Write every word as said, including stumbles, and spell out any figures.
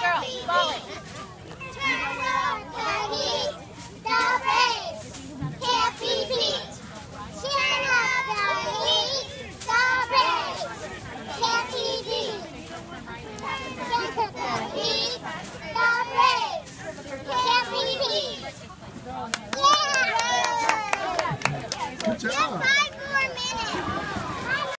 girl. Ball it. Turn on the heat. The Braves can't be beat. Turn on the heat. The Braves can't be beat.